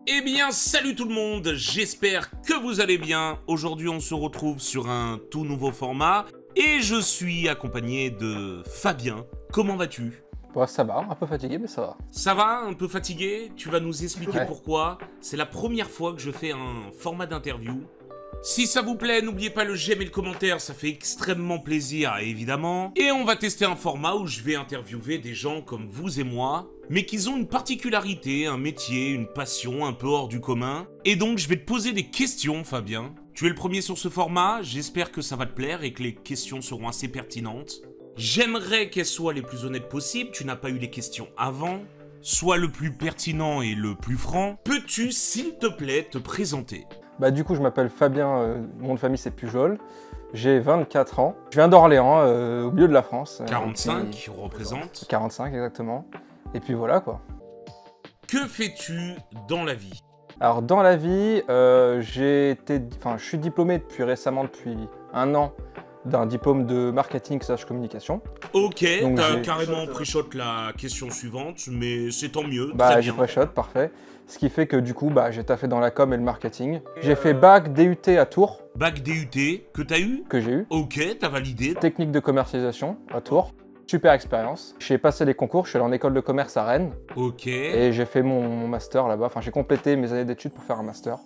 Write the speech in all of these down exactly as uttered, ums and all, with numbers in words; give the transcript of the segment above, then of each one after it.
Eh bien, salut tout le monde, j'espère que vous allez bien. Aujourd'hui, on se retrouve sur un tout nouveau format et je suis accompagné de Fabien. Comment vas-tu? Ouais, ça va, un peu fatigué, mais ça va. Ça va? Un peu fatigué? Tu vas nous expliquer Ouais. pourquoi. C'est la première fois que je fais un format d'interview. Si ça vous plaît, n'oubliez pas le j'aime et le commentaire, ça fait extrêmement plaisir, évidemment. Et on va tester un format où je vais interviewer des gens comme vous et moi, mais qui ont une particularité, un métier, une passion un peu hors du commun. Et donc, je vais te poser des questions, Fabien. Tu es le premier sur ce format, j'espère que ça va te plaire et que les questions seront assez pertinentes. J'aimerais qu'elles soient les plus honnêtes possibles, tu n'as pas eu les questions avant. Sois le plus pertinent et le plus franc. Peux-tu, s'il te plaît, te présenter ? Bah du coup, je m'appelle Fabien, euh, mon nom de famille c'est Pujol. J'ai vingt-quatre ans. Je viens d'Orléans, euh, au milieu de la France. euh, quarante-cinq, puis- représente. quarante-cinq exactement. Et puis voilà quoi. Que fais-tu dans la vie? Alors dans la vie, euh, j'ai été, enfin, je suis diplômé depuis récemment, depuis un an, d'un diplôme de marketing slash communication. Ok, Donc, t'as j'ai- carrément pré-shot la question suivante, mais c'est tant mieux, Bah très j'ai bien. pré-shot, parfait. Ce qui fait que du coup, bah, j'ai taffé dans la com et le marketing. J'ai fait bac D U T à Tours, Bac D U T, que t'as eu? que j'ai eu. Ok, t'as validé. Technique de commercialisation à Tours. Super expérience. J'ai passé les concours, je suis allé en école de commerce à Rennes Ok. et j'ai fait mon, mon master là-bas. Enfin, j'ai complété mes années d'études pour faire un master.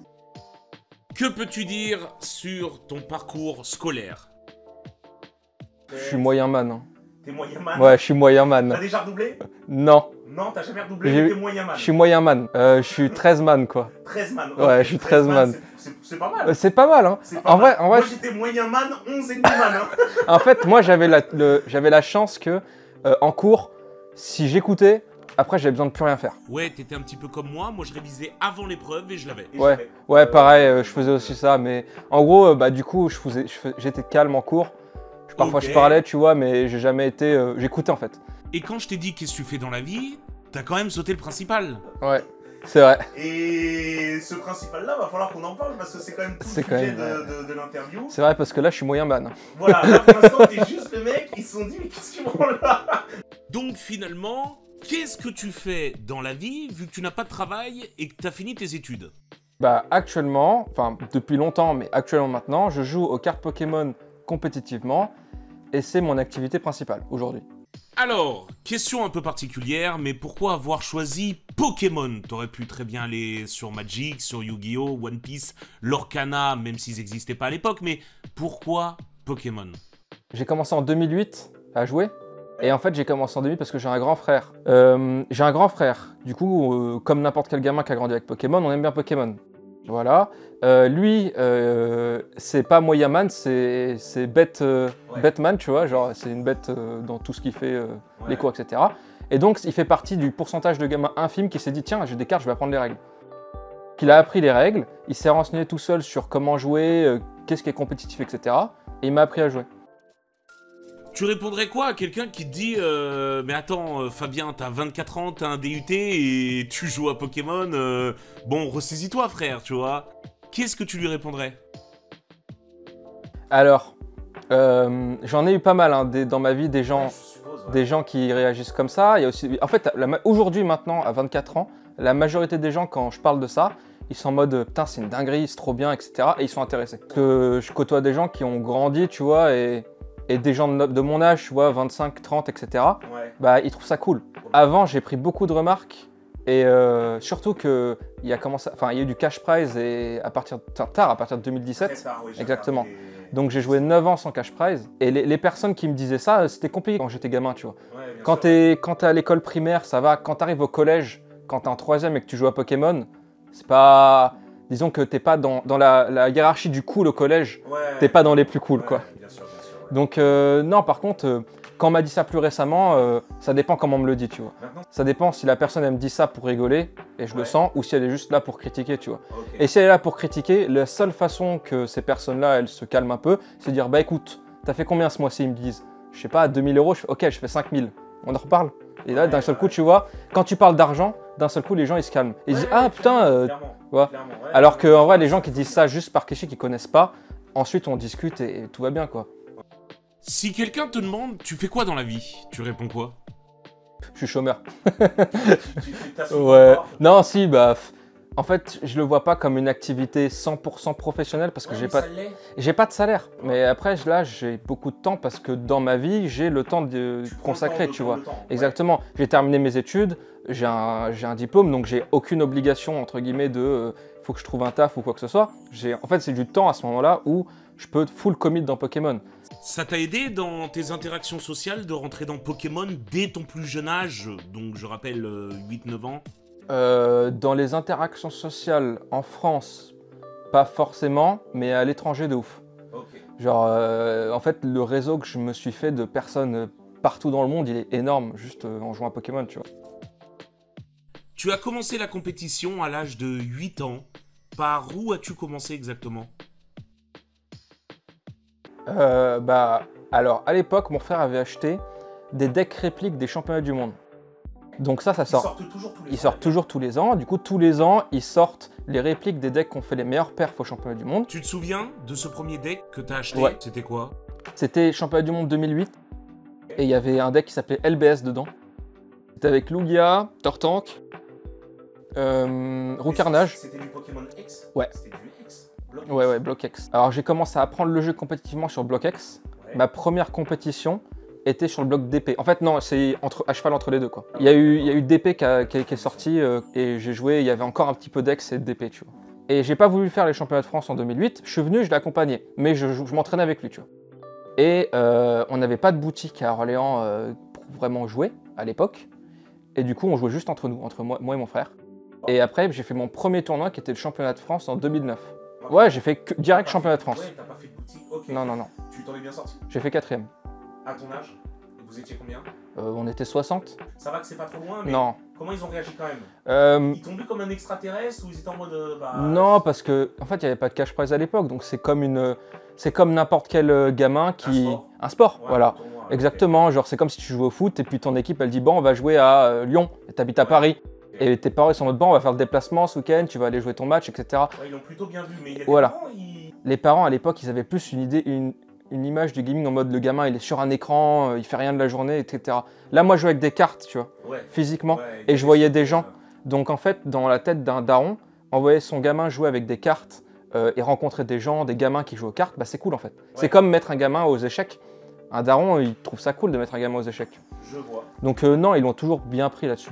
Que peux-tu dire sur ton parcours scolaire? Je suis moyen man. hein. T'es moyen man? Ouais, je suis moyen T'as man. déjà redoublé? Non, Non, t'as jamais redoublé, J'ai- mais t'es moyen man. je suis moyen man. Euh, je suis treize man quoi. treize man. Ouais, ok, je suis treize man. c'est- C'est c'est pas Euh, mal. C'est pas mal hein. C'est pas En mal. vrai, en vrai, Moi j'étais moyen man, onze et demi man. Hein. en fait, moi j'avais la, le- j'avais la chance que euh, en cours, si j'écoutais, après j'avais besoin de plus rien faire. Ouais, t'étais un petit peu comme moi, moi je révisais avant l'épreuve et je l'avais. Et Ouais. j'avais- Ouais, pareil, euh, je faisais aussi ça, mais en gros, euh, bah du coup, je faisais, je fais- j'étais calme en cours. Je- Parfois, Ok. je parlais, tu vois, mais j'ai jamais été, euh, j'écoutais en fait. Et quand je t'ai dit qu'est-ce que tu fais dans la vie, t'as quand même sauté le principal. Ouais, c'est vrai. Et ce principal-là, va falloir qu'on en parle parce que c'est quand même tout le C'est quand sujet même, de, de, de l'interview. C'est vrai parce que là, je suis moyen man. Voilà, là pour l'instant, t'es juste le mec, ils se sont dit, mais qu'est-ce qu'ils font là? Donc finalement, qu'est-ce que tu fais dans la vie vu que tu n'as pas de travail et que t'as fini tes études? Bah actuellement, enfin depuis longtemps, mais actuellement maintenant, je joue aux cartes Pokémon compétitivement et c'est mon activité principale aujourd'hui. Alors, question un peu particulière, mais pourquoi avoir choisi Pokémon? T'aurais pu très bien aller sur Magic, sur Yu-Gi-Oh, One Piece, Lorcana, même s'ils n'existaient pas à l'époque, mais pourquoi Pokémon? J'ai commencé en deux mille huit à jouer. Et en fait, j'ai commencé en deux mille huit parce que j'ai un grand frère. Euh, j'ai un grand frère. Du coup, euh, comme n'importe quel gamin qui a grandi avec Pokémon, on aime bien Pokémon. Voilà. Euh, lui, euh, c'est pas moyen man, c'est c'est bête, euh, Ouais. Batman, tu vois. Genre, c'est une bête euh, dans tout ce qu'il fait, euh, Ouais. les cours, et cetera. Et donc, il fait partie du pourcentage de gamins infime qui s'est dit tiens, j'ai des cartes, je vais apprendre les règles. Il a appris les règles, il s'est renseigné tout seul sur comment jouer, euh, qu'est-ce qui est compétitif, et cetera. Et il m'a appris à jouer. Tu répondrais quoi à quelqu'un qui te dit euh, mais attends, euh, Fabien, t'as vingt-quatre ans, t'as un D U T et tu joues à Pokémon, euh, bon, ressaisis-toi, frère, tu vois. Qu'est-ce que tu lui répondrais? Alors, euh, j'en ai eu pas mal hein, des- dans ma vie, des gens, Ouais, je suppose, ouais. des gens qui réagissent comme ça. Il y a aussi, en fait, la ma- aujourd'hui, maintenant, à vingt-quatre ans, la majorité des gens, quand je parle de ça, ils sont en mode euh, putain, c'est une dinguerie, c'est trop bien, et cetera. Et ils sont intéressés. Parce que je côtoie des gens qui ont grandi, tu vois, et, et des gens de, no- de mon âge, tu vois, vingt-cinq, trente, et cetera. Ouais. Bah, ils trouvent ça cool. Avant, j'ai pris beaucoup de remarques. Et euh, surtout que il y a commencé, enfin, il y a eu du cash prize et à partir de, enfin, tard, à partir de deux mille dix-sept. Très tard, oui, j'ai exactement. regardé les- Donc j'ai joué neuf ans sans cash prize. Et les, les personnes qui me disaient ça, c'était compliqué quand j'étais gamin, tu vois. Ouais, bien Quand sûr. t'es quand t'es à l'école primaire, ça va. Quand t'arrives au collège, quand t'es en troisième et que tu joues à Pokémon, c'est pas... Disons que t'es pas dans, dans la, la hiérarchie du cool au collège, Ouais. t'es pas dans les plus cool, Ouais, quoi. Bien sûr, bien sûr. ouais. Donc euh, non, par contre, euh, quand on m'a dit ça plus récemment, euh, ça dépend comment on me le dit, tu vois. Maintenant, Ça dépend si la personne, elle me dit ça pour rigoler, et je le Ouais. sens, ou si elle est juste là pour critiquer, tu vois. ok. Et si elle est là pour critiquer, la seule façon que ces personnes-là, elles se calment un peu, c'est de dire, bah écoute, t'as fait combien ce mois-ci? Ils me disent, je sais pas, deux mille euros, je fais, ok, je fais cinq mille. On en reparle. Et là, Ouais, d'un seul ouais. coup, tu vois, quand tu parles d'argent, d'un seul coup, les gens, ils se calment. Ils Ouais, disent, ouais, ah putain, euh, clairement, vois. clairement, ouais, alors ouais, que en vrai, ouais, les gens qui disent ça juste par cliché, qui connaissent pas, ensuite on discute et, et tout va bien, quoi. Si quelqu'un te demande, tu fais quoi dans la vie? Tu réponds quoi? Je suis chômeur. Tu- tu- tu t'assumes Ouais. pas. Non, si, bah, f- En fait, je le vois pas comme une activité cent pour cent professionnelle parce que Ouais, j'ai mais pas, ça l'est. j'ai pas de salaire. Mais après, là, j'ai beaucoup de temps parce que dans ma vie, j'ai le temps de Tu prends le consacrer, temps de tu prendre vois. le temps, ouais. Exactement. J'ai terminé mes études, j'ai un, j'ai un diplôme, donc j'ai aucune obligation, entre guillemets, de euh, faut que je trouve un taf ou quoi que ce soit. J'ai, en fait, c'est du temps à ce moment-là où je peux full commit dans Pokémon. Ça t'a aidé dans tes interactions sociales de rentrer dans Pokémon dès ton plus jeune âge, donc je rappelle euh, huit neuf ans? Euh, dans les interactions sociales en France, pas forcément, mais à l'étranger de ouf. Ok. Genre, euh, en fait, le réseau que je me suis fait de personnes euh, partout dans le monde, il est énorme, juste euh, en jouant à Pokémon, tu vois. Tu as commencé la compétition à l'âge de huit ans. Par où as-tu commencé exactement? Euh, bah, alors, à l'époque, mon frère avait acheté des decks répliques des championnats du monde. Donc ça, ça Ils sort. sortent toujours tous les Ils ans, sortent les toujours tous les ans. Du coup, tous les ans, ils sortent les répliques des decks qui ont fait les meilleurs perfs au championnat du monde. Tu te souviens de ce premier deck que t'as acheté? Ouais. C'était quoi? C'était championnat du monde deux mille huit. Et il y avait un deck qui s'appelait L B S dedans. C'était avec Lugia, Tortank, euh, gars. Roucarnage. C'était du Pokémon X? Ouais. C'était du X? Block Ouais, X. ouais, Block X. Alors j'ai commencé à apprendre le jeu compétitivement sur Block X. Ouais. Ma première compétition était sur le bloc D P. En fait, non, c'est entre, à cheval entre les deux, quoi. Il y a eu, il y a eu D P qui, a- qui, qui est sorti euh, et j'ai joué, il y avait encore un petit peu d'X et de D P, tu vois. Et j'ai pas voulu faire les championnats de France en deux mille huit. Je suis venu, je l'ai accompagné, mais je, je m'entraînais avec lui, tu vois. Et euh, on n'avait pas de boutique à Orléans euh, pour vraiment jouer à l'époque. Et du coup, on jouait juste entre nous, entre moi, moi et mon frère. Et après, j'ai fait mon premier tournoi qui était le championnat de France en deux mille neuf. Ok. Ouais, j'ai fait que- T'as direct pas championnat fait- de France. Ouais, t'as pas fait de boutique? Ok. Non, non, non. Tu t'en es bien sorti? J'ai fait quatrième. À ton âge? Vous étiez combien? Euh, on était soixante. Ça va que c'est pas trop loin, mais Non. comment ils ont réagi quand même? Euh, Ils t'ont vu comme un extraterrestre ou ils étaient en mode euh, bah... non, parce que en fait, il n'y avait pas de cash prize à l'époque, donc c'est comme une, c'est comme n'importe quel euh, gamin qui, Un sport. un sport, Ouais, voilà. un tournoi, ok. Exactement. Genre, c'est comme si tu jouais au foot et puis ton équipe, elle dit bon, on va jouer à euh, Lyon. Et t'habites à Ouais. Paris. Ok. Et tes parents ils sont en mode bon, on va faire le déplacement ce week-end, tu vas aller jouer ton match, et cetera. Ouais, ils l'ont plutôt bien vu, mais il y a des Voilà. parents, ils... Les parents à l'époque, ils avaient plus une idée, une, une image du gaming en mode le gamin, il est sur un écran, euh, il fait rien de la journée, et cetera. Là, moi, je jouais avec des cartes, tu vois, Ouais. physiquement. Ouais, et il y je a voyais des des gens. Donc en fait, dans la tête d'un daron, envoyer son gamin jouer avec des cartes euh, et rencontrer des gens, des gamins qui jouent aux cartes, bah c'est cool en fait. C'est comme mettre un gamin aux échecs. Un daron, il trouve ça cool de mettre un gamin aux échecs. Je vois. Donc euh, non, ils l'ont toujours bien pris là-dessus.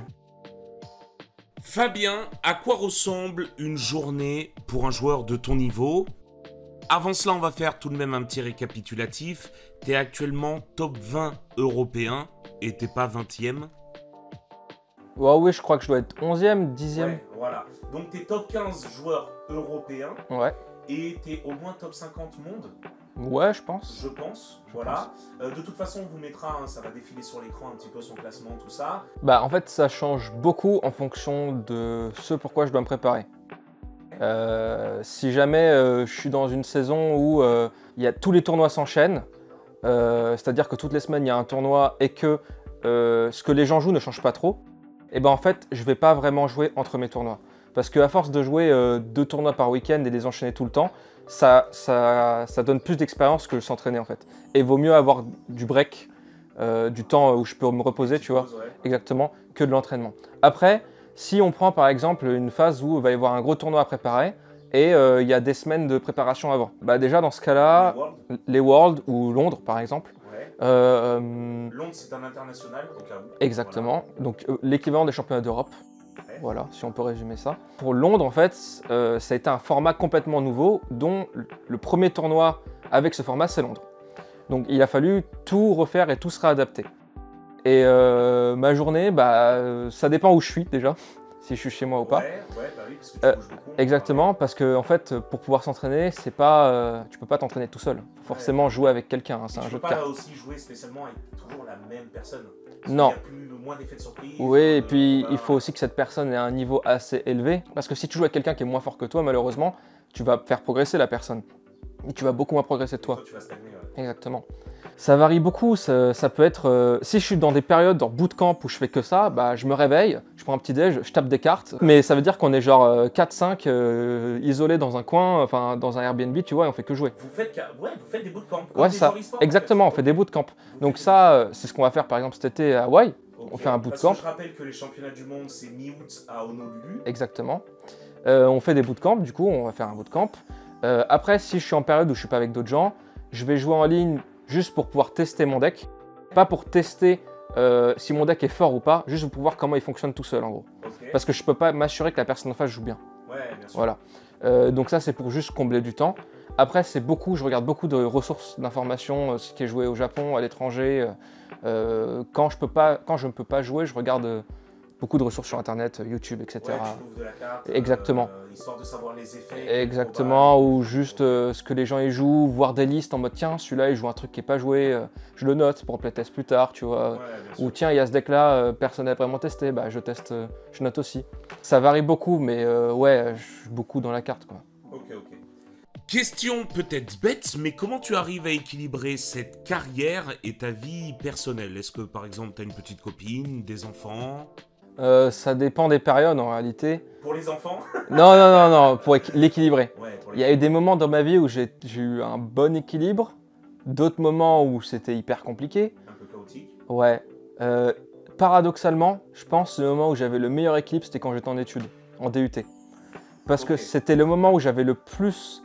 Fabien, à quoi ressemble une journée pour un joueur de ton niveau? Avant cela, on va faire tout de même un petit récapitulatif. T'es actuellement top vingt européen et t'es pas vingtième. Ouais, oui, je crois que je dois être onzième, dixième. Ouais, voilà. Donc t'es top quinze joueurs européens Ouais, et t'es au moins top cinquante monde, ouais, je pense. je pense. Voilà. Euh, de toute façon, on vous mettra, hein, ça va défiler sur l'écran un petit peu son classement, tout ça. Bah en fait, ça change beaucoup en fonction de ce pourquoi je dois me préparer. Euh, si jamais euh, je suis dans une saison où euh, il y a, tous les tournois s'enchaînent, euh, c'est-à-dire que toutes les semaines il y a un tournoi et que euh, ce que les gens jouent ne change pas trop, et ben en fait je vais pas vraiment jouer entre mes tournois. Parce qu'à force de jouer euh, deux tournois par week-end et les enchaîner tout le temps, ça, ça, ça donne plus d'expérience que s'entraîner en fait. Et il vaut mieux avoir du break, euh, du temps où je peux me reposer, tu vois, Ouais. exactement, que de l'entraînement. Après, si on prend par exemple une phase où il va y avoir un gros tournoi à préparer et euh, il y a des semaines de préparation avant, bah déjà dans ce cas-là, Les Worlds, les Worlds ou Londres par exemple, ouais. euh, euh, Londres, c'est un international, au cas où. exactement, donc euh, l'équivalent des championnats d'Europe. Ouais. Voilà, si on peut résumer ça. Pour Londres, en fait, euh, ça a été un format complètement nouveau, dont le premier tournoi avec ce format, c'est Londres. Donc il a fallu tout refaire et tout se réadapter. Et euh, ma journée, bah, euh, ça dépend où je suis déjà, si je suis chez moi ou pas. Ouais, ouais, bah oui, parce que tu Euh, bouges beaucoup. Exactement, parce que en fait, pour pouvoir s'entraîner, c'est pas, euh, tu peux pas t'entraîner tout seul. Faut forcément jouer avec quelqu'un, hein, c'est Et un tu jeu peux de pas cartes. aussi jouer spécialement avec toujours la même personne. Parce Non. qu'il y a plus, moins d'effets de surprise. Oui, et euh, puis voilà. il faut aussi que cette personne ait un niveau assez élevé. Parce que si tu joues avec quelqu'un qui est moins fort que toi, malheureusement, tu vas faire progresser la personne. Et tu vas beaucoup moins progresser de toi. Toi, tu vas stagner. Ouais. Exactement. Ça varie beaucoup, ça, ça peut être... euh, si je suis dans des périodes, dans bootcamp où je fais que ça, bah, je me réveille, je prends un petit déj, je tape des cartes. Mais ça veut dire qu'on est genre euh, quatre cinq euh, isolés dans un coin, enfin dans un Airbnb, tu vois, et on fait que jouer. Vous faites, ca- ouais, vous faites des bootcamps. Ouais, ça. Exactement, on fait des bootcamps. Donc ça, euh, c'est ce qu'on va faire par exemple cet été à Hawaï. On fait un bootcamp. Parce que je rappelle que les championnats du monde, c'est mi-août à Honolulu. Exactement. Euh, on fait des bootcamps, du coup, on va faire un bootcamp. Euh, après, si je suis en période où je suis pas avec d'autres gens, je vais jouer en ligne juste pour pouvoir tester mon deck. Pas pour tester euh, si mon deck est fort ou pas, juste pour voir comment il fonctionne tout seul en gros. Ok. Parce que je peux pas m'assurer que la personne en face joue bien. Ouais, bien sûr. Voilà. Euh, donc ça, c'est pour juste combler du temps. Après, c'est beaucoup, je regarde beaucoup de ressources d'informations, euh, ce qui est joué au Japon, à l'étranger. Euh, quand je peux pas, quand je ne peux pas jouer, je regarde euh, beaucoup de ressources sur Internet, YouTube, et cetera. Ouais, tu ouvres de la carte, Exactement. Euh, histoire de savoir les effets. Exactement, ou juste euh, ce que les gens y jouent, voir des listes en mode tiens, celui-là il joue un truc qui n'est pas joué, euh, je le note pour le playtest plus tard, tu vois. Ouais, bien sûr. Ou tiens, il y a ce deck là, euh, personne n'a vraiment testé, bah je teste, euh, je note aussi. Ça varie beaucoup, mais euh, ouais, je suis beaucoup dans la carte quoi. Ok, ok. Question peut-être bête, mais comment tu arrives à équilibrer cette carrière et ta vie personnelle? Est-ce que par exemple tu as une petite copine, des enfants? Euh, ça dépend des périodes en réalité. Pour les enfants? Non, non, non, non, pour équ- l'équilibrer. Ouais, pour Il les y a eu des moments dans ma vie où j'ai j'ai eu un bon équilibre, d'autres moments où c'était hyper compliqué. Un peu chaotique. Ouais. Euh, paradoxalement, je pense que le moment où j'avais le meilleur équilibre, c'était quand j'étais en études, en D U T. Parce que Ok. c'était le moment où j'avais le plus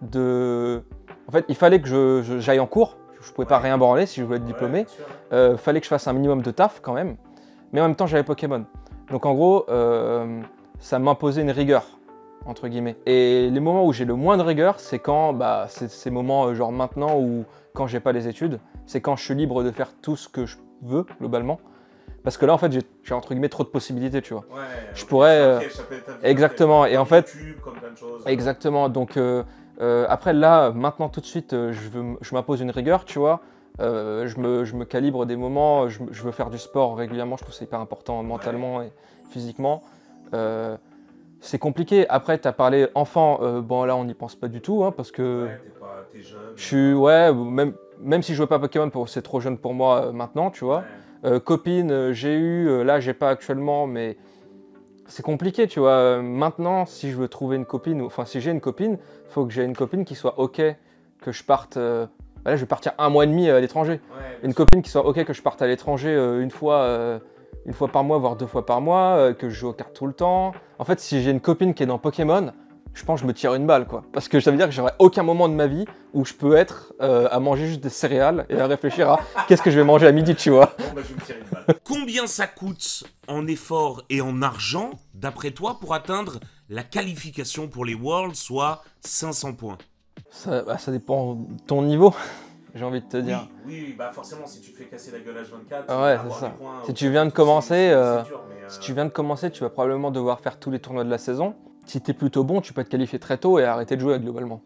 de... En fait, il fallait que je- je- j'aille en cours. Je pouvais pas Ouais. rien branler si je voulais être Ouais, diplômé. bien sûr. Euh, fallait que je fasse un minimum de taf quand même. Mais en même temps, j'avais Pokémon. Donc en gros, euh, ça m'imposait une rigueur, entre guillemets. Et les moments où j'ai le moins de rigueur, c'est quand, bah, c'est ces moments euh, genre maintenant ou quand j'ai pas les études. C'est quand je suis libre de faire tout ce que je veux, globalement. Parce que là, en fait, j'ai j'ai, entre guillemets trop de possibilités, tu vois. Ouais, Je ok, pourrais, c'est un euh, piège, ça peut être un piège. exactement, et en Comme fait- YouTube, comme plein de choses. Exactement. Donc euh, euh, après, là, maintenant, tout de suite, euh, je, veux m- je m'impose une rigueur, tu vois. Euh, je, me, je me calibre des moments, je, me- je veux faire du sport régulièrement, je trouve que c'est hyper important mentalement et physiquement. Euh, c'est compliqué. Après, tu as parlé enfant, euh, bon là, on n'y pense pas du tout, hein, parce que Ouais, t'es pas, t'es jeune. je suis, ouais, même, même si je jouais pas à Pokémon, pour- c'est trop jeune pour moi euh, maintenant, tu vois. Ouais. Euh, copine, euh, j'ai eu, euh, là j'ai pas actuellement, mais c'est compliqué, tu vois. Euh, Maintenant, si je veux trouver une copine, ou- enfin si j'ai une copine, faut que j'ai une copine qui soit ok que je parte. euh, bah là, je vais partir un mois et demi à l'étranger. Ouais, bien Une sûr. copine qui soit ok que je parte à l'étranger euh, une fois, euh, une fois par mois, voire deux fois par mois, euh, que je joue aux cartes tout le temps. En fait, si j'ai une copine qui est dans Pokémon, je pense que je me tire une balle, quoi. Parce que ça veut dire que j'aurai aucun moment de ma vie où je peux être euh, à manger juste des céréales et à réfléchir à qu'est-ce que je vais manger à midi, tu vois. Bon, bah, je vais me tirer une balle. Combien ça coûte en effort et en argent, d'après toi, pour atteindre la qualification pour les Worlds, soit cinq cents points? Ça, bah, ça dépend de ton niveau, j'ai envie de te dire. Oui, oui, bah forcément, si tu te fais casser la gueule H vingt-quatre, Ah tu ouais, vas avoir c'est ça. des points Si au- tu viens de c'est- commencer, c'est- c'est euh, dur, mais, euh, Si tu viens de commencer, tu vas probablement devoir faire tous les tournois de la saison. Si tu es plutôt bon, tu peux te qualifier très tôt et arrêter de jouer globalement.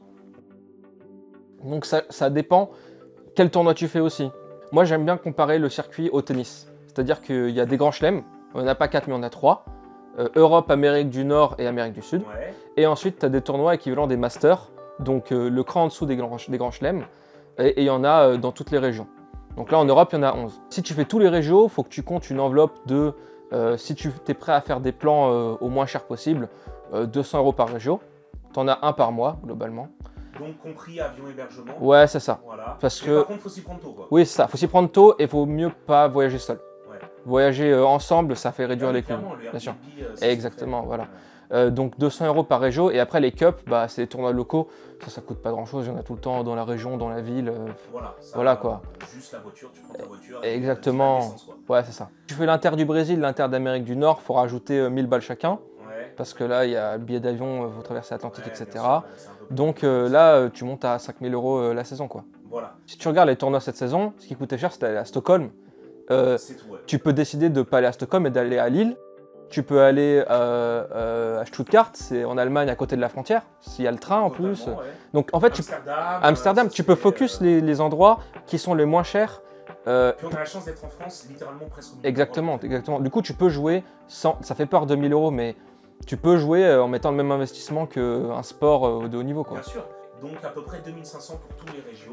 Donc ça, ça dépend quel tournoi tu fais aussi. Moi, j'aime bien comparer le circuit au tennis. C'est-à-dire qu'il y a des grands chelems, on n'en a pas quatre mais on en a trois. Euh, Europe, Amérique du Nord et Amérique du Sud. Ouais. Et ensuite, tu as des tournois équivalents des Masters, donc euh, le cran en dessous des grands, des grands chelems. Et et il y en a euh, dans toutes les régions. Donc là, en Europe, il y en a onze. Si tu fais tous les régios, il faut que tu comptes une enveloppe de, euh, si tu es prêt à faire des plans euh, au moins cher possible, euh, deux cents euros par régio. Tu en as un par mois, globalement. Donc, compris avion hébergement. Ouais, c'est ça. Voilà. Parce Mais que- Par contre, faut s'y prendre tôt, quoi. Oui, c'est ça. Faut s'y prendre tôt et faut mieux pas voyager seul. Ouais. Voyager euh, ensemble, ça fait réduire Ah, mais les coûts. clairement, le Bien sûr. Airbnb, euh, c'est Exactement, fait. voilà. Ouais. Euh, donc deux cents euros par régio. Et après, les cups, bah, c'est les tournois locaux. Ça, ça coûte pas grand-chose. Il y en a tout le temps dans la région, dans la ville. euh, Voilà, ça, Voilà, euh, quoi. Juste la voiture, tu prends ta voiture. Exactement. Et, euh, tu vas à l'essence, quoi. Ouais, c'est ça. Tu fais l'Inter du Brésil, l'Inter d'Amérique du Nord, faut rajouter euh, mille balles chacun. Ouais. Parce que là, il y a le billet d'avion, il faut traverser l'Atlantique, Ouais, bien et cetera. sûr, ouais, c'est un peu plus Donc compliqué, euh, ça. là, euh, tu montes à cinq mille euros euh, la saison, quoi. Voilà, Si tu regardes les tournois cette saison, ce qui coûtait cher, c'était d'aller à Stockholm. Euh, c'est tout, ouais. tu peux décider de ne pas aller à Stockholm et d'aller à Lille. Tu peux aller euh, euh, à Stuttgart, c'est en Allemagne à côté de la frontière, s'il y a le train en plus. Totalement, ouais. Donc en fait, tu, Amsterdam, Amsterdam, euh, tu ça, peux c'est, focus euh, les, les endroits qui sont les moins chers. Euh, Puis on a la chance d'être en France, littéralement presque au milieu exactement, de l'Europe. exactement. Du coup, tu peux jouer sans. Ça fait peur deux mille euros, mais tu peux jouer euh, en mettant le même investissement qu'un sport euh, de haut niveau, quoi. Bien sûr. Donc à peu près deux mille cinq cents pour tous les régios.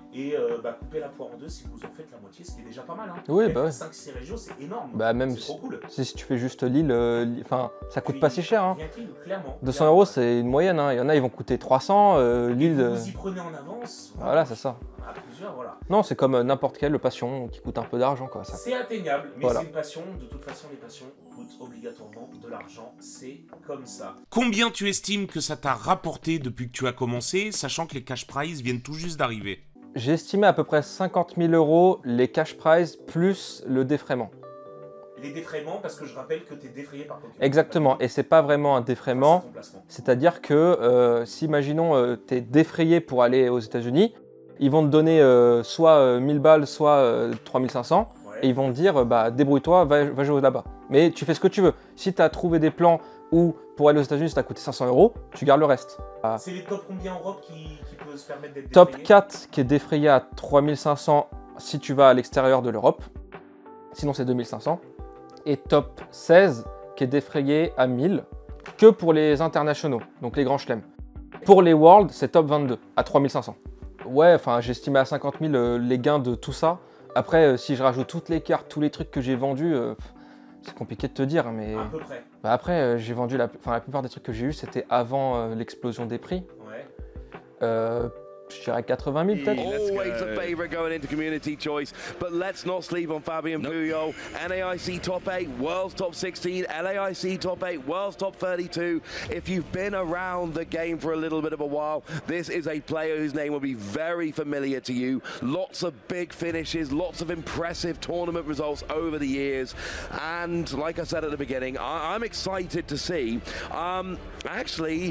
et euh, bah, couper la poire en deux si vous en faites la moitié, ce qui est déjà pas mal. Hein. Oui, bah ouais. cinq six régions, c'est énorme. Bah même c'est si, trop cool. si, si tu fais juste Lille, euh, enfin ça coûte Puis, pas si cher. Hein. Rien que Lille, clairement. deux cents euros c'est une moyenne, hein. Il y en a ils vont coûter trois cents, euh, Lille... Vous, euh, vous y prenez en avance. Voilà, c'est ça. À plusieurs, voilà. Non, c'est comme euh, n'importe quelle passion qui coûte un peu d'argent, quoi. Ça. C'est atteignable, mais Voilà. c'est une passion. De toute façon, les passions coûtent obligatoirement de l'argent. C'est comme ça. Combien tu estimes que ça t'a rapporté depuis que tu as commencé, sachant que les cash prizes viennent tout juste d'arriver? J'ai estimé à peu près cinquante mille euros les cash prizes plus le défraiement. Les défraiements, parce que je rappelle que tu es défrayé par Pokémon. Exactement, et c'est pas vraiment un défraiement, c'est-à-dire que euh, si imaginons euh, tu es défrayé pour aller aux États-Unis, ils vont te donner euh, soit euh, mille balles, soit euh, trois mille cinq cents, Ouais. et ils vont te dire bah, débrouille-toi, va, va jouer là-bas. Mais tu fais ce que tu veux. Si tu as trouvé des plans où pour aller aux États-Unis ça t'a coûté cinq cents euros, tu gardes le reste. Ah. C'est les top combien en Europe qui, qui peut se permettre d'être Top défrayé? quatre qui est défrayé à trois mille cinq cents si tu vas à l'extérieur de l'Europe, sinon c'est deux mille cinq cents. Et top seize qui est défrayé à mille que pour les internationaux, donc les grands chelems. Pour les Worlds, c'est top vingt-deux à trois mille cinq cents. Ouais, enfin j'estimais à cinquante mille euh, les gains de tout ça. Après, euh, si je rajoute toutes les cartes, tous les trucs que j'ai vendus, euh, c'est compliqué de te dire, mais... À peu près. Bah après, euh, j'ai vendu, la... Enfin, la plupart des trucs que j'ai eu, c'était avant euh, l'explosion des prix. Ouais. Euh, je dirais quatre-vingt mille peut-être. Always a favourite going into community choice, but let's not sleep on Fabian nope. Puyol. N A I C top eight, World's top sixteen, L A I C top eight, World's top thirty-two. If you've been around the game for a little bit of a while, this is a player whose name will be very familiar to you. Lots of big finishes, lots of impressive tournament results over the years. And like I said at the beginning, I I'm excited to see. Um, actually,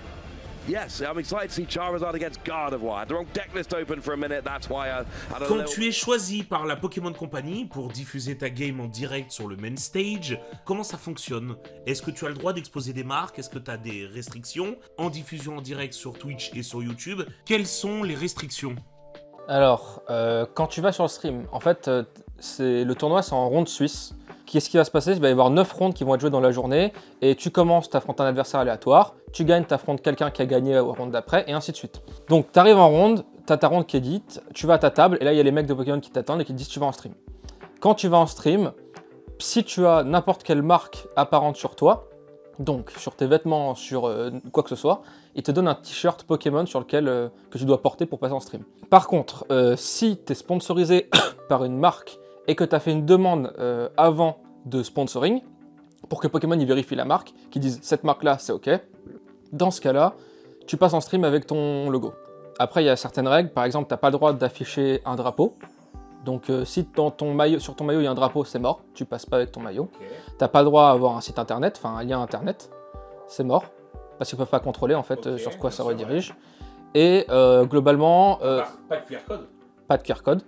yes, I'm excited to see Charizard against Gardevoir. I had the wrong deck list open for a minute, that's why I had a Quand little... tu es choisi par la Pokémon Company pour diffuser ta game en direct sur le main stage, comment ça fonctionne? Est-ce que tu as le droit d'exposer des marques? Est-ce que tu as des restrictions? En diffusion en direct sur Twitch et sur YouTube, quelles sont les restrictions? Alors, euh, quand tu vas sur le stream, en fait, euh, c'est le tournoi, c'est en ronde suisse. Qu'est-ce qui va se passer? Il va y avoir neuf rondes qui vont être jouées dans la journée, et tu commences, tu affrontes un adversaire aléatoire, tu gagnes, tu affrontes quelqu'un qui a gagné aux rondes d'après, et ainsi de suite. Donc, tu arrives en ronde, tu as ta ronde qui est dite, tu vas à ta table, et là, il y a les mecs de Pokémon qui t'attendent et qui te disent tu vas en stream. Quand tu vas en stream, si tu as n'importe quelle marque apparente sur toi, donc sur tes vêtements, sur euh, quoi que ce soit, ils te donnent un t-shirt Pokémon sur lequel euh, que tu dois porter pour passer en stream. Par contre, euh, si tu es sponsorisé par une marque et que tu as fait une demande euh, avant de sponsoring, pour que Pokémon y vérifie la marque, qu'ils disent cette marque-là, c'est OK, dans ce cas-là, tu passes en stream avec ton logo. Après, il y a certaines règles, par exemple, tu n'as pas le droit d'afficher un drapeau. Donc euh, si dans ton maillot, sur ton maillot il y a un drapeau, c'est mort, tu passes pas avec ton maillot. Okay. T'as pas le droit à avoir un site internet, enfin un lien internet, c'est mort, parce qu'ils peuvent pas contrôler en fait okay, euh, sur quoi ça redirige. Et euh, globalement... Euh, pas, pas de Q R code. Pas de Q R code.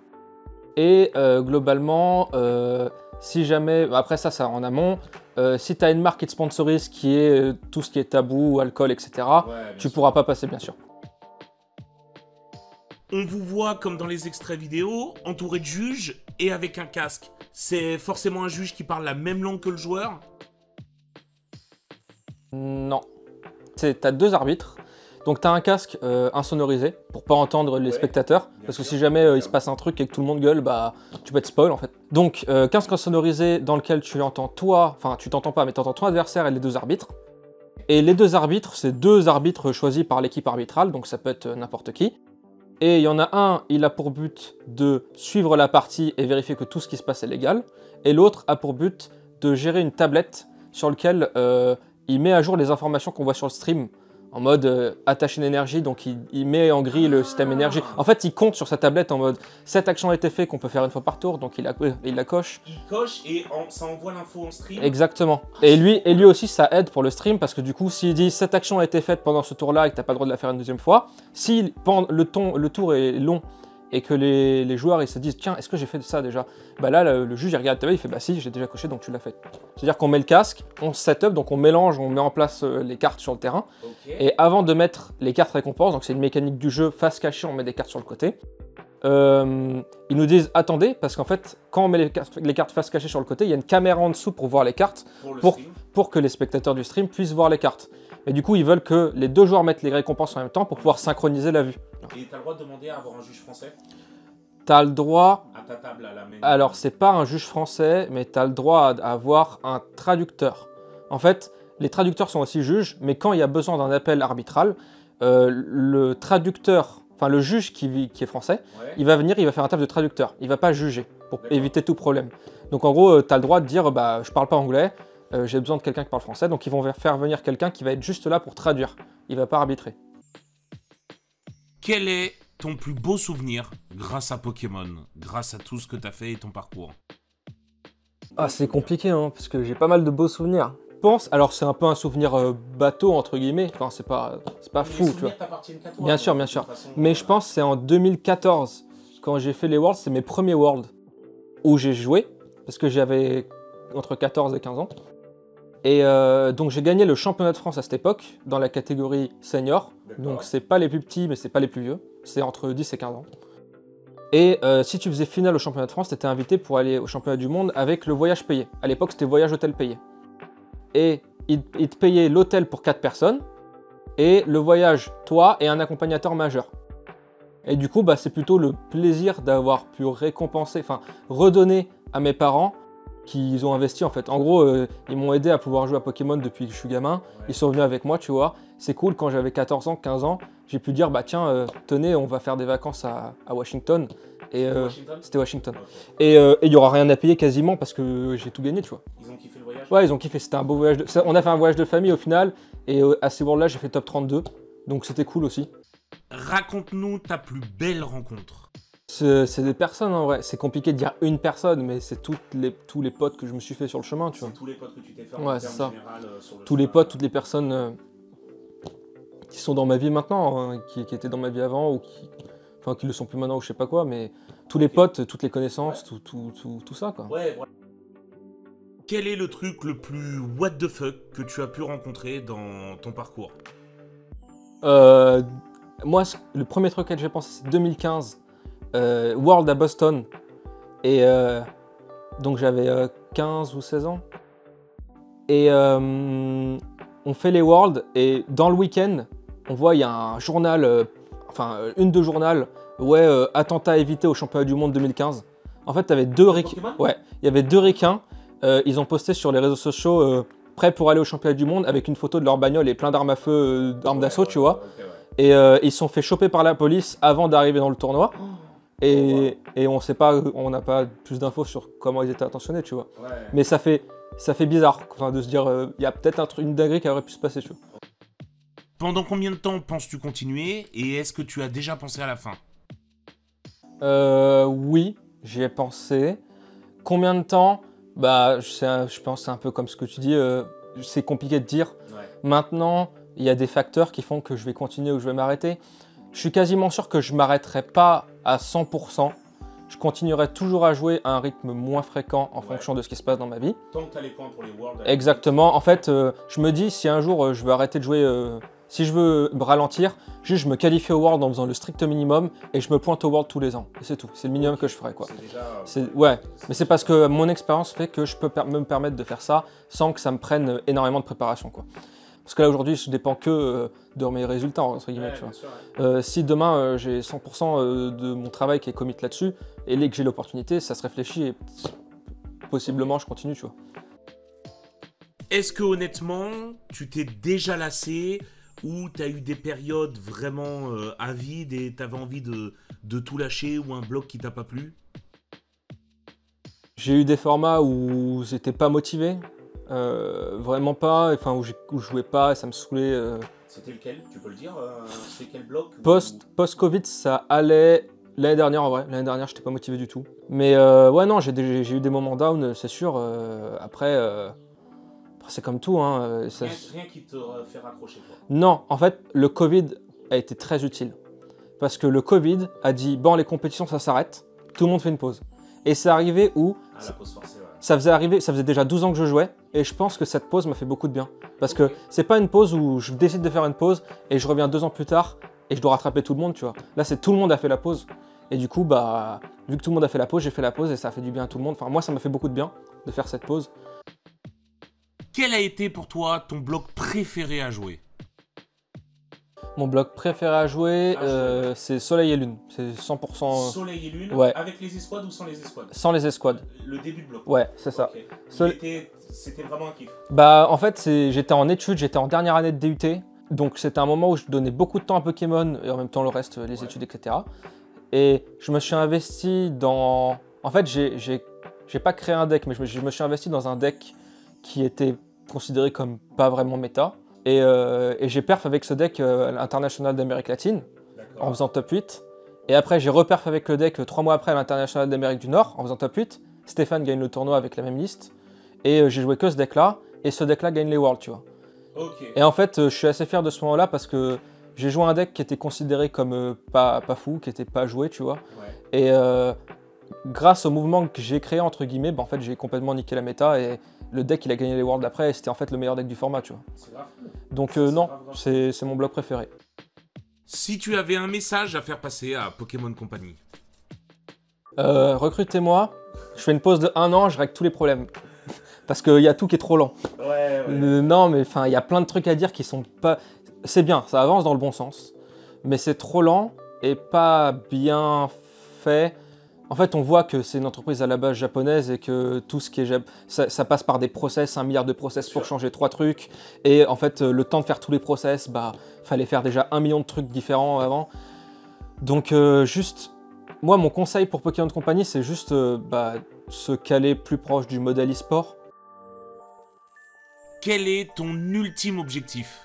Et euh, globalement, euh, si jamais, après ça, ça en amont, euh, si tu as une marque qui te sponsorise qui est euh, tout ce qui est tabou, alcool, et cetera, ouais, tu sûr. pourras pas passer bien sûr. On vous voit, comme dans les extraits vidéo, entouré de juges et avec un casque. C'est forcément un juge qui parle la même langue que le joueur? Non. Tu as deux arbitres. Donc tu as un casque euh, insonorisé pour pas entendre les ouais, spectateurs. Parce que sûr. si jamais euh, il se passe un truc et que tout le monde gueule, bah tu peux être spoil en fait. Donc euh, casque insonorisé dans lequel tu entends toi, enfin tu t'entends pas, mais tu entends ton adversaire et les deux arbitres. Et les deux arbitres, c'est deux arbitres choisis par l'équipe arbitrale, donc ça peut être n'importe qui. Et il y en a un, il a pour but de suivre la partie et vérifier que tout ce qui se passe est légal. Et l'autre a pour but de gérer une tablette sur laquelle euh, il met à jour les informations qu'on voit sur le stream. En mode euh, attache une énergie, donc il, il met en gris le système énergie. En fait, il compte sur sa tablette en mode cette action a été faite qu'on peut faire une fois par tour, donc il la, il la coche. Il coche et en, ça envoie l'info en stream. Exactement. Et lui, et lui aussi, ça aide pour le stream parce que du coup, s'il dit cette action a été faite pendant ce tour-là et que t'as pas le droit de la faire une deuxième fois, si le, ton, le tour est long et que les, les joueurs ils se disent tiens, est-ce que j'ai fait ça déjà? Bah là, le, le juge il regarde la tablette, il fait bah si, j'ai déjà coché donc tu l'as fait. C'est-à-dire qu'on met le casque, on setup, donc on mélange, on met en place euh, les cartes sur le terrain. Okay. Et avant de mettre les cartes récompenses, donc c'est une mécanique du jeu face cachée, on met des cartes sur le côté. Euh, ils nous disent attendez, parce qu'en fait, quand on met les cartes, les cartes face cachée sur le côté, il y a une caméra en dessous pour voir les cartes, pour, pour, pour que les spectateurs du stream puissent voir les cartes. Et du coup, ils veulent que les deux joueurs mettent les récompenses en même temps pour pouvoir synchroniser la vue. Et t'as le droit de demander à avoir un juge français T'as le droit... à ta table à la même... Alors, c'est pas un juge français, mais t'as le droit à, à avoir un traducteur. En fait, les traducteurs sont aussi juges, mais quand il y a besoin d'un appel arbitral, euh, le traducteur, enfin le juge qui, qui est français, Ouais. il va venir, il va faire un taf de traducteur. Il va pas juger pour éviter tout problème. Donc en gros, euh, tu as le droit de dire, bah, je parle pas anglais, euh, j'ai besoin de quelqu'un qui parle français, donc ils vont faire venir quelqu'un qui va être juste là pour traduire. Il va pas arbitrer. Quel est ton plus beau souvenir grâce à Pokémon, grâce à tout ce que tu as fait et ton parcours? Ah, c'est compliqué, hein, parce que j'ai pas mal de beaux souvenirs. Je pense, alors c'est un peu un souvenir euh, bateau, entre guillemets, enfin c'est pas, c'est pas Mais fou, les tu vois. souvenirs t'appartiennent qu'à toi, Bien donc, sûr, de bien toute sûr. façon, Mais euh, je pense que c'est en deux mille quatorze, quand j'ai fait les Worlds, c'est mes premiers Worlds, où j'ai joué, parce que j'avais entre quatorze et quinze ans. Et euh, donc j'ai gagné le championnat de France à cette époque, dans la catégorie senior. Donc c'est pas les plus petits, mais c'est pas les plus vieux. C'est entre dix et quinze ans. Et euh, si tu faisais finale au championnat de France, tu étais invité pour aller au championnat du monde avec le voyage payé. À l'époque, c'était voyage hôtel payé. Et ils il te payaient l'hôtel pour quatre personnes, et le voyage, toi et un accompagnateur majeur. Et du coup, bah, c'est plutôt le plaisir d'avoir pu récompenser, enfin redonner à mes parents qu'ils ont investi en fait. En gros, euh, ils m'ont aidé à pouvoir jouer à Pokémon depuis que je suis gamin. Ouais. Ils sont venus avec moi, tu vois. C'est cool, quand j'avais quatorze ans, quinze ans, j'ai pu dire, bah tiens, euh, tenez, on va faire des vacances à, à Washington. Et euh, Washington c'était Washington. Ok. Et euh, il y aura rien à payer quasiment parce que j'ai tout gagné, tu vois. Ils ont kiffé le voyage? Ouais, ils ont kiffé, c'était un beau voyage. De... ça, on a fait un voyage de famille au final, et euh, à ces Worlds-là, j'ai fait top trente-deux. Donc c'était cool aussi. Raconte-nous ta plus belle rencontre. C'est c'est des personnes en vrai. C'est compliqué de dire une personne, mais c'est toutes les, tous les potes que je me suis fait sur le chemin, tu vois. C'est tous les potes que tu t'es fait Ouais, en c'est termes ça. général euh, sur le Tous les chemin. potes, toutes les personnes euh, qui sont dans ma vie maintenant, hein, qui, qui étaient dans ma vie avant, ou qui, enfin, qui le sont plus maintenant, ou je sais pas quoi, mais tous les potes, toutes les connaissances, tout, tout, tout, tout ça, quoi. Ouais, ouais. Quel est le truc le plus what the fuck que tu as pu rencontrer dans ton parcours? Euh, moi, ce- le premier truc auquel j'ai pensé, c'est deux mille quinze, euh, World à Boston. Et euh, donc j'avais euh, quinze ou seize ans. Et euh, on fait les Worlds, et dans le week-end, on voit, il y a un journal, euh, enfin euh, une de journal, ouais, euh, attentat évité au championnat du monde deux mille quinze. En fait, t'avais deux ricains. Pokémon Ouais, il y avait deux ricains. euh, ils ont posté sur les réseaux sociaux, euh, prêts pour aller au championnat du monde, avec une photo de leur bagnole et plein d'armes à feu, euh, d'armes Ouais, d'assaut, ouais, tu vois. ok, ouais. Et euh, ils se sont fait choper par la police avant d'arriver dans le tournoi. Et, Oh, et on sait pas, on n'a pas plus d'infos sur comment ils étaient intentionnés, tu vois. Ouais. Mais ça fait, ça fait bizarre, enfin, de se dire, il y a peut-être un truc, une dinguerie qui aurait pu se passer, tu vois. Pendant combien de temps penses-tu continuer et est-ce que tu as déjà pensé à la fin? Euh, oui, j'y ai pensé. Combien de temps? Bah, je, sais- je pense que c'est un peu comme ce que tu dis, euh, c'est compliqué de dire. Ouais. Maintenant, il y a des facteurs qui font que je vais continuer ou je vais m'arrêter. Je suis quasiment sûr que je m'arrêterai pas à cent pour cent. Je continuerai toujours à jouer à un rythme moins fréquent en Ouais. fonction de ce qui se passe dans ma vie. Tant que t'as les points pour les Worlds. Exactement. En fait, euh, je me dis, si un jour euh, je veux arrêter de jouer, euh, si je veux me ralentir, juste je me qualifie au World en faisant le strict minimum et je me pointe au World tous les ans. Et c'est tout. C'est le minimum que je ferai, quoi. C'est déjà. euh, C'est- ouais, mais c'est parce que mon expérience fait que je peux per- me permettre de faire ça sans que ça me prenne euh, énormément de préparation, quoi. Parce que là, aujourd'hui, je dépends que euh, de mes résultats, entre guillemets, Ouais, tu vois. bien sûr, ouais. Euh, si demain, euh, j'ai cent pour cent euh, de mon travail qui est commit là-dessus, et dès que j'ai l'opportunité, ça se réfléchit et possiblement, je continue, tu vois. Est-ce que honnêtement, tu t'es déjà lassé ou t'as eu des périodes vraiment euh, avides et t'avais envie de, de tout lâcher ou un bloc qui t'a pas plu? J'ai eu des formats où j'étais pas motivé, euh, vraiment pas, enfin où, j'ai- où je jouais pas et ça me saoulait. euh. C'était lequel? Tu peux le dire? euh, C'était quel bloc? Post, post-Covid, ça allait. L'année dernière, en vrai, l'année dernière, j'étais pas motivé du tout. Mais euh, ouais, non, j'ai des- j'ai eu des moments down, c'est sûr. euh, après, euh, après, c'est comme tout, hein. euh, ça- Rien, rien qui te euh, fait raccrocher, quoi. Non, en fait, le Covid a été très utile. Parce que le Covid a dit, bon, les compétitions, ça s'arrête, tout le monde fait une pause. Et c'est arrivé où, Ah, la pause forcée, ouais. ça faisait arriver, ça faisait déjà douze ans que je jouais, et je pense que cette pause m'a fait beaucoup de bien. Parce que c'est pas une pause où je décide de faire une pause, et je reviens deux ans plus tard, et je dois rattraper tout le monde, tu vois. Là, c'est tout le monde a fait la pause. Et du coup, bah, vu que tout le monde a fait la pause, j'ai fait la pause, et ça a fait du bien à tout le monde. Enfin, moi, ça m'a fait beaucoup de bien de faire cette pause. Quel a été pour toi ton bloc préféré à jouer? Mon bloc préféré à jouer, À jouer. euh, c'est Soleil et Lune. C'est cent pour cent Soleil et Lune, Ouais. avec les escouades ou sans les escouades? sans les escouades. Le début de bloc. Ouais, c'est ça. Ok. Sol- Il était- C'était vraiment un kiff. Bah, en fait, c'est- j'étais en études, j'étais en dernière année de D U T. Donc, c'était un moment où je donnais beaucoup de temps à Pokémon et en même temps le reste, les Ouais. études, et cetera. Et je me suis investi dans. En fait, j'ai j'ai- j'ai pas créé un deck, mais je me, je me suis investi dans un deck qui était considéré comme pas vraiment méta. Et, euh, et j'ai perf avec ce deck euh, à l'international d'Amérique latine en D'accord. faisant top huit. Et après, j'ai reperf avec le deck euh, trois mois après à l'international d'Amérique du Nord en faisant top huit. Stéphane gagne le tournoi avec la même liste. Et euh, j'ai joué que ce deck-là. Et ce deck-là gagne les Worlds, tu vois. Ok. Et en fait, euh, je suis assez fier de ce moment-là parce que j'ai joué un deck qui était considéré comme euh, pas, pas fou, qui était pas joué, tu vois. Ouais. Et euh, grâce au mouvement que j'ai créé, entre guillemets, bah, en fait, j'ai complètement niqué la méta. Et le deck, il a gagné les Worlds après. Et c'était en fait le meilleur deck du format, tu vois. C'est grave. Donc Ça, euh, c'est non, grave, grave. c'est c'est mon bloc préféré. Si tu avais un message à faire passer à Pokémon Company. Euh, recrutez-moi. Je fais une pause de un an, je règle tous les problèmes. Parce qu'il y a tout qui est trop lent. Ouais, ouais. Euh, non, mais enfin, il y a plein de trucs à dire qui sont pas. C'est bien, ça avance dans le bon sens, mais c'est trop lent et pas bien fait. En fait, on voit que c'est une entreprise à la base japonaise et que tout ce qui est jap... ça, ça passe par des process, un milliard de process Bien pour sûr. changer trois trucs. Et en fait, euh, le temps de faire tous les process, bah, fallait faire déjà un million de trucs différents avant. Donc, euh, juste, moi, mon conseil pour Pokémon Company, c'est juste euh, bah, se caler plus proche du modèle e-sport. Quel est ton ultime objectif?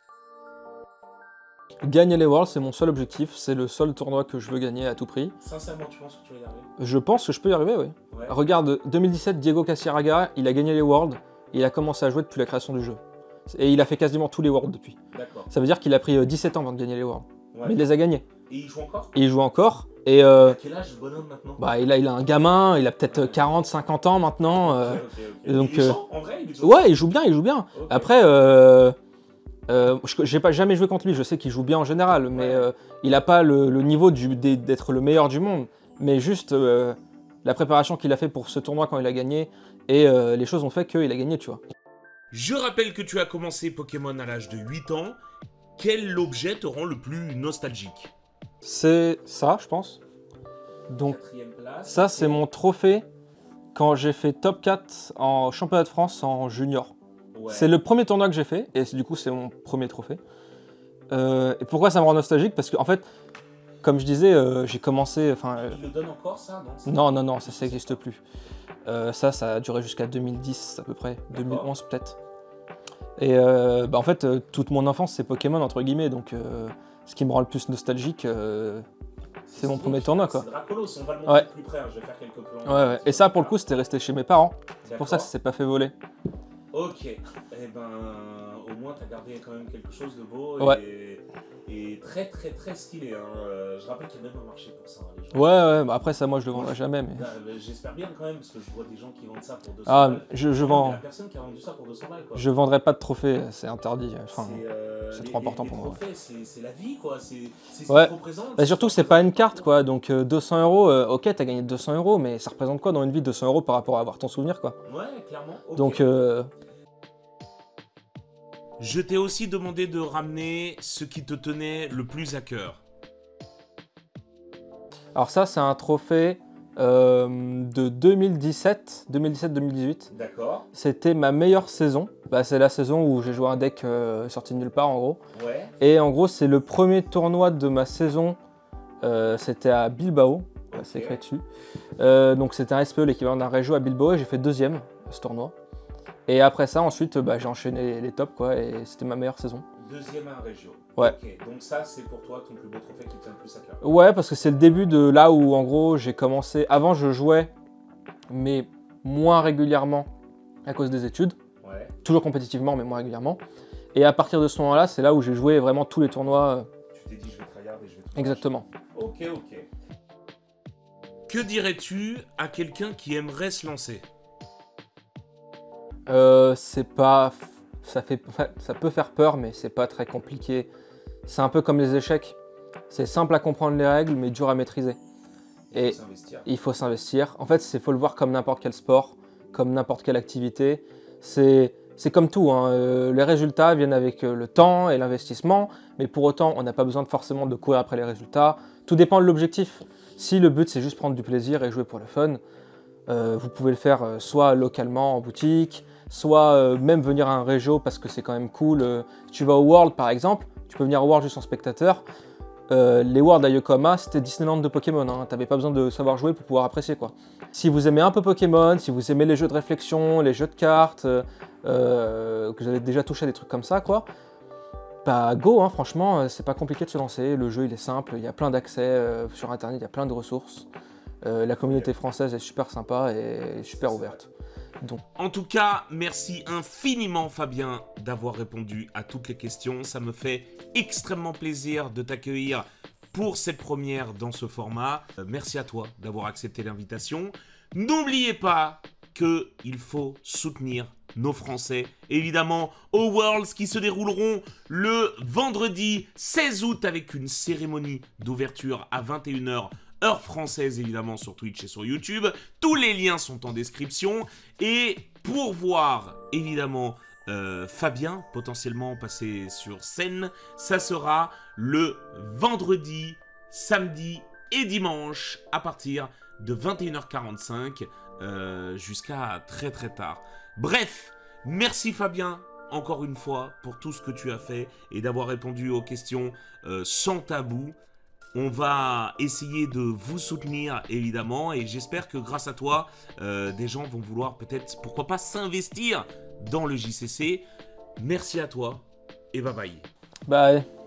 Gagner les Worlds, c'est mon seul objectif, c'est le seul tournoi que je veux gagner à tout prix. Sincèrement, tu penses que tu vas y arriver? Je pense que je peux y arriver, oui. Ouais. Regarde, deux mille dix-sept, Diego Casiraga, il a gagné les Worlds, et il a commencé à jouer depuis la création du jeu. Et il a fait quasiment tous les Worlds depuis. D'accord. Ça veut dire qu'il a pris euh, dix-sept ans avant de gagner les Worlds. Ouais. Mais il les a gagnés. Et il joue encore? Et il joue encore, et euh, À quel âge ce bonhomme maintenant? bah, il, a, il a un gamin, il a peut-être quarante, cinquante ans maintenant. euh, Ok, ok, ok. et donc, Il est euh, chaud, en vrai, il est chaud. Ouais, il joue bien, il joue bien. Ok. Après, euh, euh, je- j'ai pas jamais joué contre lui, je sais qu'il joue bien en général, mais Ouais. euh, il a pas le, le niveau du- des- d'être le meilleur du monde. Mais juste euh, la préparation qu'il a fait pour ce tournoi quand il a gagné, et euh, les choses ont fait qu'il a gagné, tu vois. Je rappelle que tu as commencé Pokémon à l'âge de huit ans. Quel objet te rend le plus nostalgique? C'est ça, je pense. Donc Quatrième place. ça, c'est mon trophée quand j'ai fait top quatre en championnat de France en junior. Ouais. C'est le premier tournoi que j'ai fait, et c'est- du coup, c'est mon premier trophée. Euh, et pourquoi ça me rend nostalgique? Parce que, en fait, comme je disais, euh, j'ai commencé. Enfin, euh, Il le donne encore, ça? Non, c'est- non, non, non, ça, ça n'existe plus. Euh, ça, ça a duré jusqu'à deux mille dix à peu près, deux mille onze peut-être. Et euh, bah, en fait, euh, toute mon enfance, c'est Pokémon, entre guillemets, donc euh, ce qui me rend le plus nostalgique, euh, c'est mon premier tournoi, quoi. C'est Dracolos, on va le montrer Ouais. de plus près, hein, je vais faire quelques plans. Ouais, ouais. Et ça, pour le coup, c'était resté chez mes parents. C'est pour ça que ça D'accord. s'est pas fait voler. Ok, eh ben, au moins t'as gardé quand même quelque chose de beau Ouais. et, et très très très stylé. Hein. Euh, Je rappelle qu'il y a même un marché pour ça. hein, les gens. Ouais, ouais, bah après, ça, moi, je le vendrai jamais, mais. Euh, J'espère bien quand même, parce que je vois des gens qui vendent ça pour deux cents Ah, balles. je, je Il y vends. a personne qui a vendu ça pour deux cents balles, quoi. Je vendrai pas de trophées, c'est interdit. Enfin, C'est euh, c'est les- trop les- important les pour moi. trophées, C'est c'est la vie, quoi. C'est c'est ce Ouais. qui représente. bah, surtout, c'est pas une carte, quoi. Donc, euh, deux cents euros, euh, ok, t'as gagné deux cents euros, mais ça représente quoi dans une vie, deux cents euros par rapport à avoir ton souvenir, quoi. Ouais, clairement. ok. Donc, euh, Je t'ai aussi demandé de ramener ce qui te tenait le plus à cœur. alors, ça, c'est un trophée euh, de deux mille dix-sept, deux mille dix-sept deux mille dix-huit. D'accord. C'était ma meilleure saison. Bah, c'est la saison où j'ai joué un deck euh, sorti de nulle part, en gros. Ouais. Et en gros, c'est le premier tournoi de ma saison. Euh, c'était à Bilbao. Ok. C'est écrit dessus. Euh, donc c'était un S P E, l'équivalent d'un Régio à Bilbao, et j'ai fait deuxième à ce tournoi. Et après ça, ensuite, bah, j'ai enchaîné les, les tops, quoi, et c'était ma meilleure saison. Deuxième à un Régio. Ouais. Ok, donc ça, c'est pour toi ton plus beau trophée qui te tient le plus à cœur. Ouais, parce que c'est le début de là où, en gros, j'ai commencé. Avant, je jouais, mais moins régulièrement à cause des études. Ouais. Toujours compétitivement, mais moins régulièrement. Et à partir de ce moment-là, c'est là où j'ai joué vraiment tous les tournois. euh, Tu t'es dit, je vais tryhard et je vais tout Exactement. lâcher. Ok, ok. Que dirais-tu à quelqu'un qui aimerait se lancer? Euh, c'est pas. Ça, fait... ça peut faire peur, mais c'est pas très compliqué. C'est un peu comme les échecs. C'est simple à comprendre les règles, mais dur à maîtriser. Il Et faut s'investir. il faut s'investir. En fait, il faut le voir comme n'importe quel sport, comme n'importe quelle activité. C'est c'est comme tout, hein, euh, les résultats viennent avec euh, le temps et l'investissement, mais pour autant, on n'a pas besoin de forcément de courir après les résultats. Tout dépend de l'objectif. Si le but, c'est juste prendre du plaisir et jouer pour le fun, euh, vous pouvez le faire euh, soit localement en boutique, soit euh, même venir à un région parce que c'est quand même cool. Euh, si tu vas au World, par exemple, tu peux venir au World juste en spectateur. Euh, les Worlds à Yokohama, c'était Disneyland de Pokémon, hein. T'avais pas besoin de savoir jouer pour pouvoir apprécier, quoi. Si vous aimez un peu Pokémon, si vous aimez les jeux de réflexion, les jeux de cartes, euh, que vous avez déjà touché à des trucs comme ça, quoi, bah go, hein, franchement, c'est pas compliqué de se lancer, le jeu il est simple, il y a plein d'accès euh, sur internet, il y a plein de ressources, euh, la communauté française est super sympa et super ouverte. Donc. En tout cas, merci infiniment Fabien d'avoir répondu à toutes les questions. Ça me fait extrêmement plaisir de t'accueillir pour cette première dans ce format. Euh, merci à toi d'avoir accepté l'invitation. N'oubliez pas qu'il faut soutenir nos Français, évidemment, aux Worlds qui se dérouleront le vendredi seize août avec une cérémonie d'ouverture à vingt et une heures. Heure française évidemment sur Twitch et sur YouTube. Tous les liens sont en description. Et pour voir évidemment euh, Fabien potentiellement passer sur scène, ça sera le vendredi, samedi et dimanche à partir de vingt et une heures quarante-cinq euh, jusqu'à très très tard. Bref, merci Fabien encore une fois pour tout ce que tu as fait et d'avoir répondu aux questions euh, sans tabou. On va essayer de vous soutenir, évidemment, et j'espère que grâce à toi, euh, des gens vont vouloir peut-être, pourquoi pas, s'investir dans le J C C. Merci à toi, et bye bye. Bye.